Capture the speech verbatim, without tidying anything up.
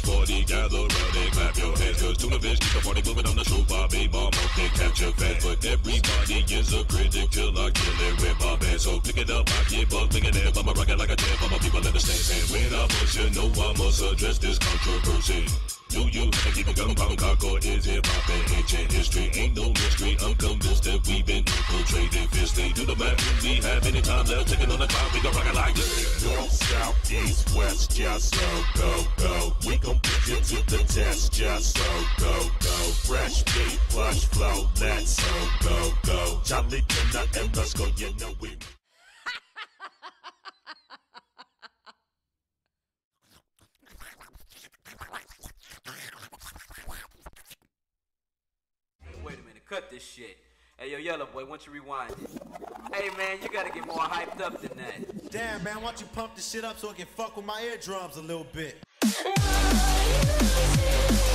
party, gather round and clap your hands. Cause tuna fish keep the party moving on the show. Bobby Mom can capture fans, but everybody is a critic till I kill it with my band. So pick it up, I get bug, pick it up, I'ma rock it like a champ. I'ma people understand. And when I bust, you know I must address this controversy. Do you keep a gunpowder cock or is it pop and ancient history? Ain't no mystery, I'm convinced that we've been infiltrated fiercely. Do the math, when we have any time left, taking on the cloud, we gon' rock it like this. North, south, east, west, just so go, go. We gon' put you to the test, just so go, go. Fresh beat, plush flow, let's so go, go. Charlie, Tina, and let's go, you know we. Wait a minute, cut this shit. Hey, yo, Yellow Boy, why don't you rewind it? Hey, man, you gotta get more hyped up than that. Damn, man, why don't you pump this shit up so it can fuck with my eardrums a little bit?